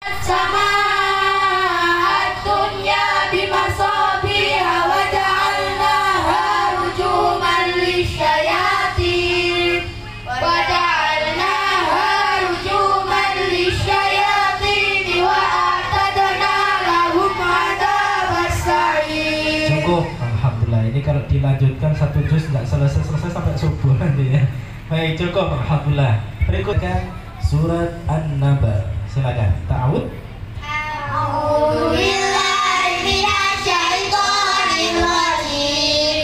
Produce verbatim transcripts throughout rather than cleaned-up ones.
Ini kalau dilanjutkan satu juz nggak selesai-selesai sampai subuh nanti ya. Baik, cukup, alhamdulillah. Berikutnya surat An-Naba. Silakan. Ta'awud. A'udzu billahi minasyaitonir rajim.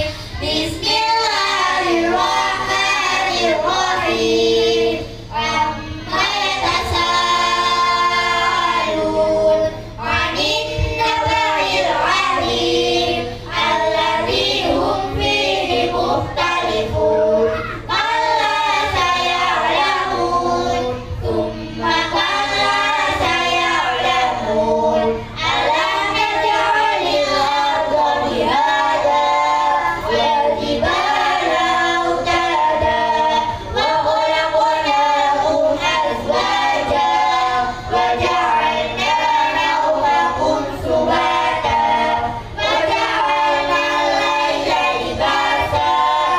Bismillahirrahmanirrahim. Amma yatasaalun 'anin naba'il 'azim. مختلفون كلا سيعلمون ثم كلا سيعلمون ألم نجعل الأرض مهادا والجبال أوتادا وخلقناكم أزواجا وجعلنا نومكم سباتا وجعلنا الليل لباسا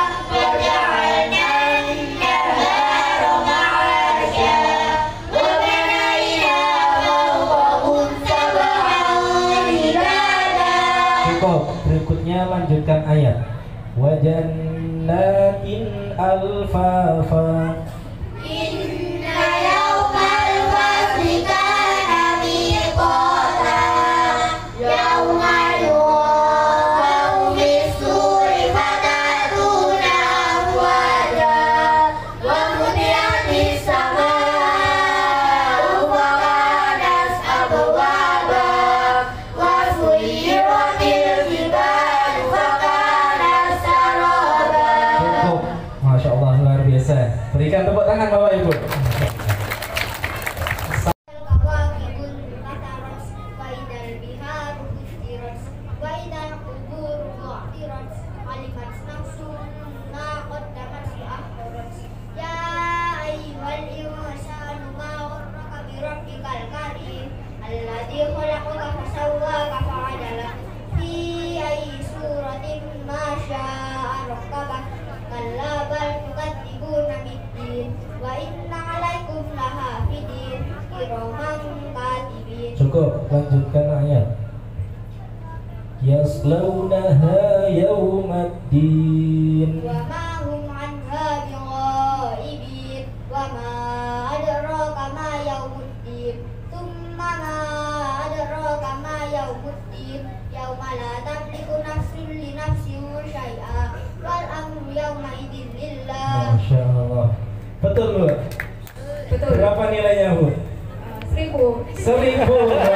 Berikutnya lanjutkan ayat. Wa jannatin alfafa. Inna yawmal fasli kana miqata. Yawma yunfakhu fis-suri fatatuna afwaja. Wa mutiyatis samaa'u fakanat abwaba. Wa suyiratil jibalu fakanat saraba. Cukup. Masya Allah, luar biasa. Berikan tepuk tangan Bapak Ibu. Cukup, lanjutkan ayat. Yaslaunaha yawmaddin. Wa ma hum anha bighaibin. Wa ma adraka ma yawmuddin. Tsumma ma adraka ma yawmuddin. Yauma la tamliku nafsun li nafsin syai'a wal amru yauma idzin lillah. Masya Allah. Betul Bu? Betul. Berapa nilainya Bu? Seribu. Seribu.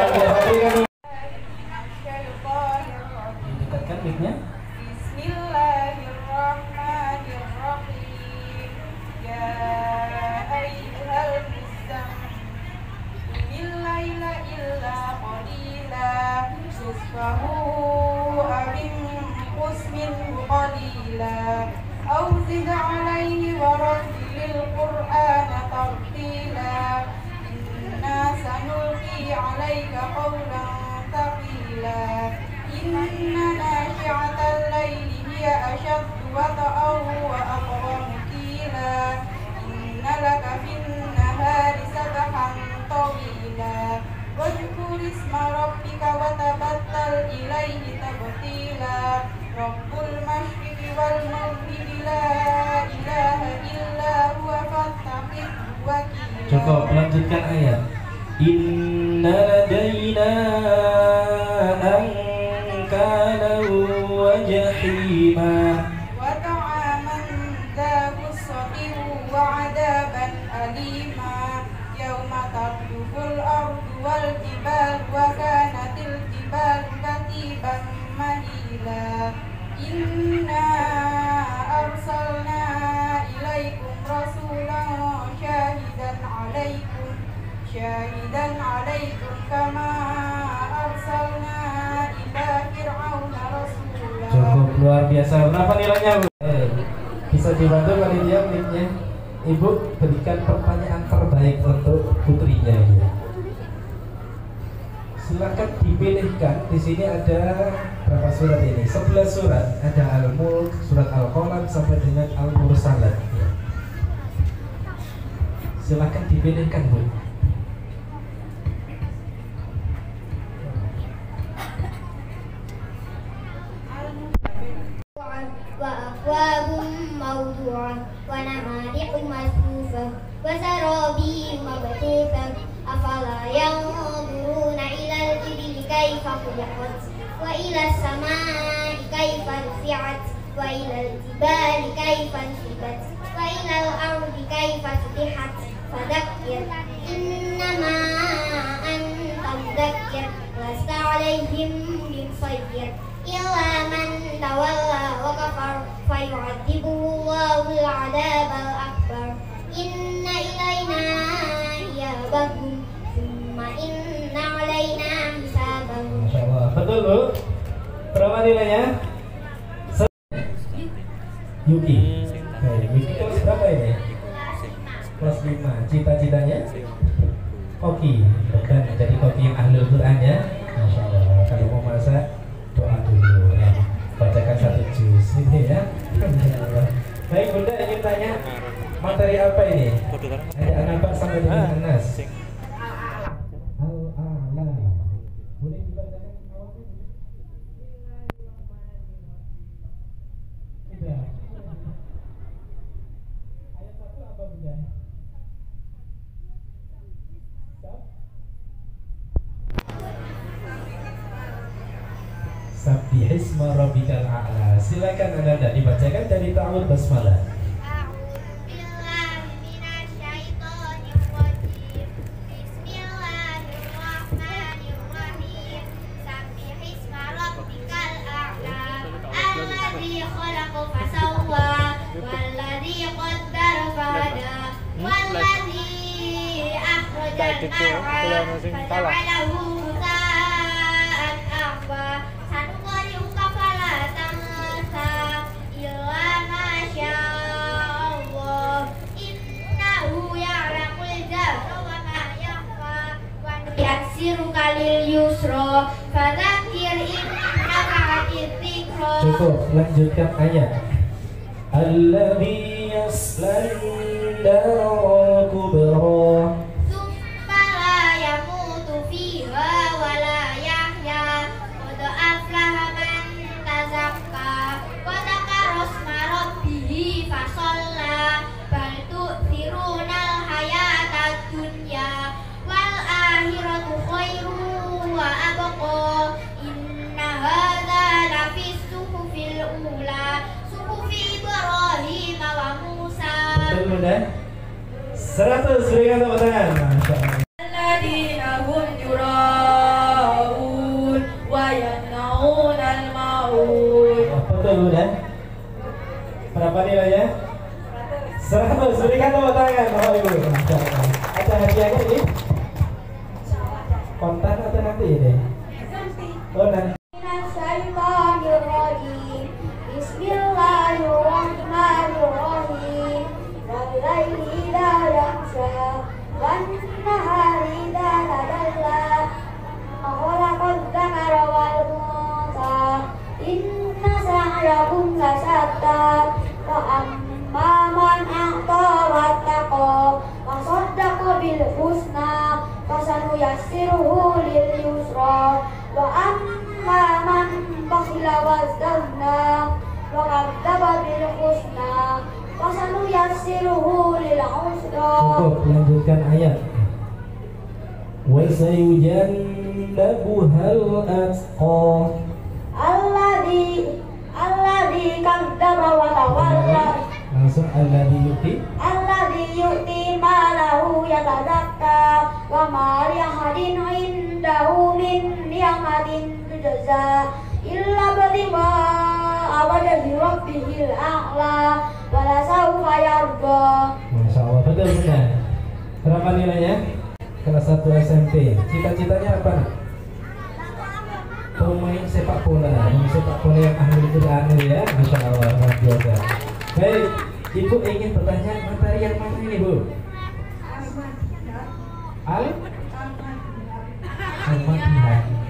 Didekatkan mic-nya. Bismillahirrahmanirrahim. Ya ayyuhal muzammil qumil laila illa qalila nisfahu aw inqus minhu qalila aw zid alayhi wa rattilil qur'ana tartila. Inna sanulqi alayka qawlan thaqila. Inna nashi'atal layli hiya ashaddu wata'an wa aqwamu qila. Inna laka fin nahari sabhan tawila. Wadhkur isma rabbika wa tabattal ilayhi tabtila. Rabbul masyriqi wal maghribi la ilaha illa huwa fattaqidhu wakila. Cukup, lanjutkan ayat. Inna ladaina ankalan wa jahima. Wa ta'aman dha ghussatin wa 'adaban alima. Yauma tarjuful ardu wal jibalu wa kanatil jibalu katiban mahila. Inna arsalna ilaikum rasulan syahidan 'alaikum syahidan 'alaikum kama arsalna ila fir'auna rasula. Cukup, luar biasa. Berapa nilainya Bu? Eh, bisa dibantu panitia mic-nya. Ibu berikan pertanyaan terbaik untuk putrinya ya. silakan dipilihkan. Di sini ada berapa surat ini? sebelas surat. Ada Al-Mulk, surat Al-Qalam sampai dengan Al-Mursalat. Ya. Silakan dipilihkan, Bu. وأكواب موضوعة ونمارق مصفوفة وزرابي مبثوثة أفلا ينظرون إلى الإبل كيف خلقت وإلى السماء كيف رفعت وإلى الجبال كيف نصبت وإلى الأرض كيف سطحت فذكر إنما أنت مذكر لست عليهم بمسيطر إلا من تولى وكفر فيعذبه الله العذاب الأكبر إن إلينا إيابهم ثم إن علينا حسابهم. Masya Allah. Betul, Bu? Berapa nilainya? Yuki. Baik, Yuki kelas berapa ini? Kelas lima. Cita-citanya? Koki. Bukan jadi koki yang ahli Quran ya. Masya Allah. Kalau mau masak, doa dulu ya. Bacakan satu juz ini ya. Baik, Bunda ingin tanya materi apa ini? Ada An-Naba sampai dengan An-Nas. Al-A'la. Boleh dibacakan awalnya? Tidak. Ayat satu apa, Bunda? Sabbihisma rabbikal a'la. Silakan Anda dibacakan dari ta'awud basmalah. Cukup, lanjutkan ayat. Alladzi yaslan dara kubra Tsumma la yamutu fiha wa la yahya qad aflaha man tazakka wa dzakara isma rabbih fa shalla bal tu'thirunal hayatad dunya wal akhiratu khairun wa abqa inna hadza lafis suhufil ula suhufi Ibrahim wa Musa. Betul, Bunda? seratus, berikan tepuk tangan. Masya Allah. الذين هم يراءون ويمنعون الماعون. Oh, betul, Bunda? Berapa nilainya? seratus, berikan tepuk tangan. Oh, Ibu. Masya Allah. Ada hadiahnya ini? Kontan atau nanti ini? Oh, nanti. Minasyaitonirrajim. Bismillahirrahmanirrahim. Wal-laili idza yaghsha wan-nahari idza tadalla. Khalaqal dzakara wal untha. Inna sa'yakum lasatta. Fa amma man a'ta wattaqa wa saddaqa bil husna fasanuyassiruhu lil yusra. Wa amma man bakhila wazdahna wa kadzdzaba bil husna fasanuyassiruhu lil usra. Cukup, lanjutkan ayat. Wa sayujannabuhal atqa. Alladzi alladzi kadzdzaba wa tawalla. Langsung alladzi yu'ti. Alladzi yu'ti malahu yatazakka wa ma li ahadin indahu min ni'matin tujza illa bitima awajhi rabbihil a'la wa la sawfa yarda. Masya Allah, betul, Bunda. Berapa nilainya? Kelas satu S M P. Cita-citanya apa? Pemain sepak bola, pemain sepak bola yang ahli Quran ya. Masya Allah, luar biasa. Baik, Ibu ingin bertanya materi yang mana ini, Bu? Al Al-Madinah.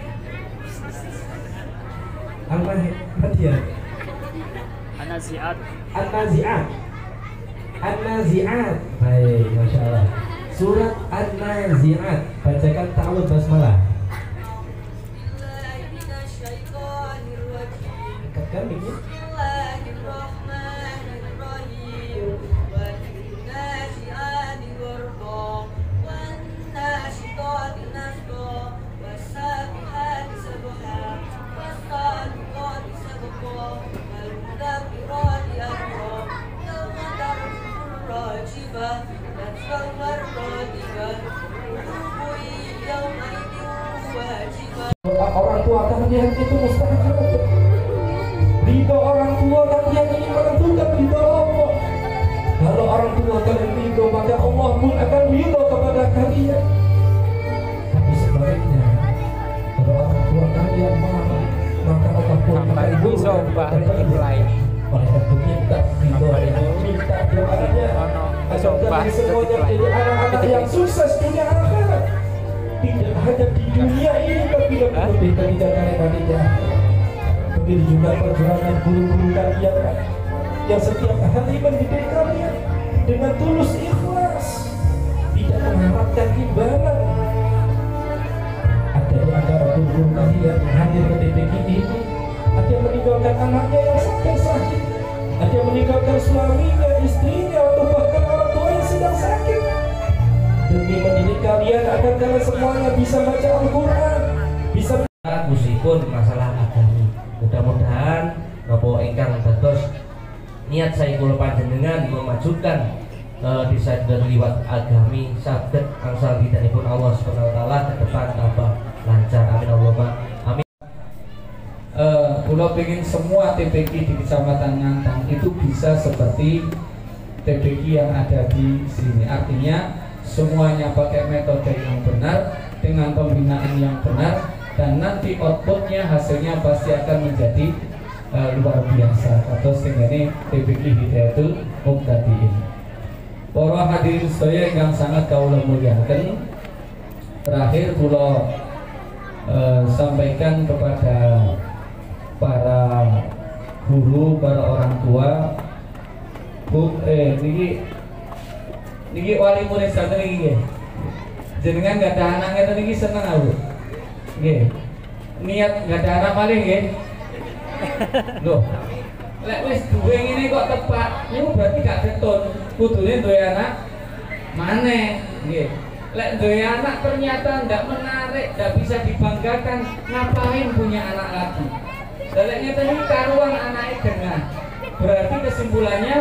An-Nazi'at. An-Nazi'at. An-Nazi'at. Baik, Masya Allah. Surat An-Nazi'at. Bacakan ta'awudz basmalah. Angkatkan ini. Orang tua kalian itu mustahil. Ridho orang tua kalian ini menentukan ridho Allah. Kalau orang tua kalian ridho, maka Allah pun akan ridho kepada kalian. Tapi sebaliknya, kalau orang tua kalian marah, maka Allah pun akan ridho kepada kalian. Oleh itu minta ridho, minta doanya agar kalian semuanya jadi anak-anak yang sukses dunia akhirat. Tidak hanya di dunia ini, tapi lebih dari kalian. Begitu juga perjuangan guru-guru kalian yang setiap hari mendidik kalian dengan tulus ikhlas, tidak mengharapkan imbalan. Ada di antara guru-guru kalian hadir ke T P Q ini, ada yang meninggalkan anaknya yang sakit-sakit, ada yang meninggalkan suaminya, istrinya, atau bahkan orang tua yang sedang sakit, demi mendidik kalian agar kalian semuanya bisa baca Al-Quran, bisa meskipun masalah agami. Mudah-mudahan Bapak ingkang dados niat saya kula panjenengan memajukan uh, desa liwat agami saged angsal ridhanipun Allah Subhanahu wa taala ke depan tambah lancar. Amin Allahumma amin. Uh, kula pengen semua T P Q di Kecamatan Ngantang itu bisa seperti T P Q yang ada di sini. Artinya semuanya pakai metode yang benar dengan pembinaan yang benar, dan nanti outputnya hasilnya pasti akan menjadi uh, luar biasa. Atau sehingga ini T P Q Hidayatul Muqtadiin. Para hadirin sedaya yang sangat kaula muliakan, terakhir kula uh, sampaikan kepada para guru, para orang tua, bu, eh niki niki wali murid satu niki, jenengan gak ada anaknya niki seneng aku. Nggih. Niat enggak ada anak malih nggih. Loh. Lek wis duwe ngene kok tepak, niku berarti gak ketun. Kudune duwe anak maneh, nggih. Lek duwe anak ternyata ndak menarik, ndak bisa dibanggakan, ngapain punya anak lagi? Lek ngeten iki karuan anake dengah. Berarti kesimpulannya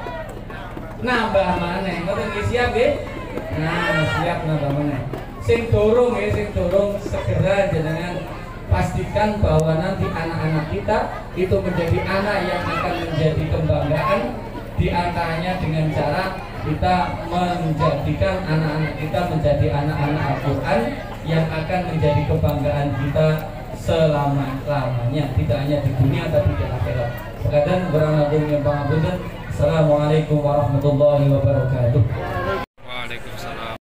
nambah maneh. Ngoten nggih, siap nggih? Nah, siap nambah maneh. Sing dorong ya, sing dorong segera jenengan pastikan bahwa nanti anak-anak kita itu menjadi anak yang akan menjadi kebanggaan, di antaranya dengan cara kita menjadikan anak-anak kita menjadi anak-anak Al-Quran yang akan menjadi kebanggaan kita selama-lamanya, tidak hanya di dunia tapi di akhirat. Sekalian beranggung yang pangapunten. Assalamualaikum warahmatullahi wabarakatuh. Waalaikumsalam.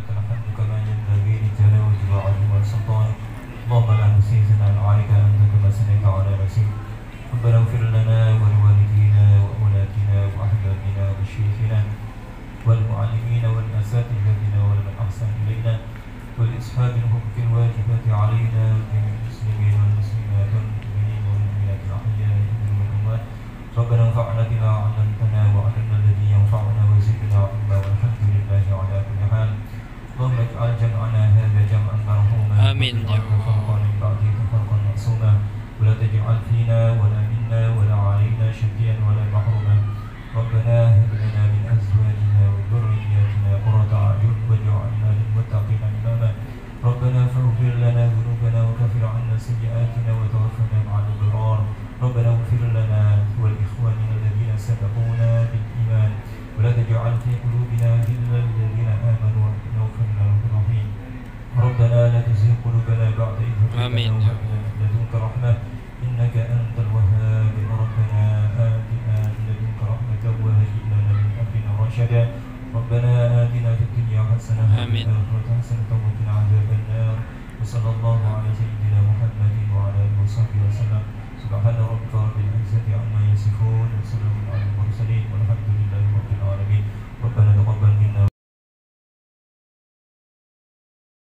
اللهم لا نحصي ثناء عليك أنت كما ثنيت على نفسك. ربنا اغفر لنا ولوالدينا وأولادنا وأحبابنا وشيخنا والمعلمين والأساتذة ولمن أحسن إلينا ولأصحابهم في الواجبات علينا وجميع المسلمين والمسلمات والمؤمنين والمؤمنات الأحياء منهم والأموات. ربنا انفعنا بما علمتنا وعلمنا الذي ينفعنا وزدنا علما والحمد لله على كل حال. اللهم اجعل جمعنا هذا جمعا مرحوما آمين. وفرقا من بعده فرقا معصوما ولا تجعل فينا ولا منا ولا علينا شقيا ولا محروما. ربنا هب لنا من ازواجنا وذرياتنا قرة اعين واجعلنا للمتقين اماما. ربنا فاغفر لنا ذنوبنا وكفر عنا سيئاتنا وتوفنا مع الابرار. ربنا اغفر لنا ولاخواننا الذين سبقونا بالايمان ولا تجعل في قلوبنا غلا للذين امنوا ربنا الرحيم. ربنا لا تزغ قلوبنا بعد إذ هديتنا وهب لنا من لدنك رحمة إنك أنت الوهاب. ربنا آتنا من لدنك رحمة وهيئ لنا من أمرنا رشدا. ربنا آتنا في الدنيا حسنة وفي الآخرة حسنة وقنا عذاب النار. وصلى الله على سيدنا محمد وعلى آله وصحبه وسلم. سبحان ربك رب العزة